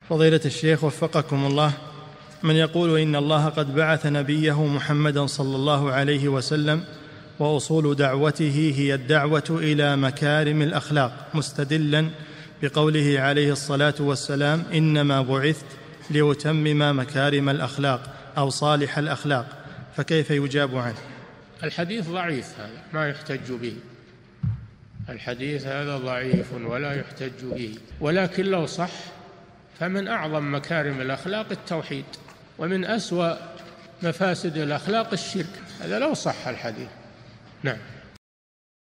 فضيلة الشيخ وفقكم الله، من يقول إن الله قد بعث نبيه محمدا صلى الله عليه وسلم وأصول دعوته هي الدعوة إلى مكارم الأخلاق، مستدلا بقوله عليه الصلاة والسلام: إنما بعثت لأتمم مكارم الأخلاق أو صالح الأخلاق، فكيف يجاب عنه؟ الحديث ضعيف، هذا ما يحتج به، الحديث هذا ضعيف ولا يحتج به، ولكن لو صح فمن أعظم مكارم الأخلاق التوحيد، ومن أسوأ مفاسد الأخلاق الشرك، هذا لو صح الحديث. نعم.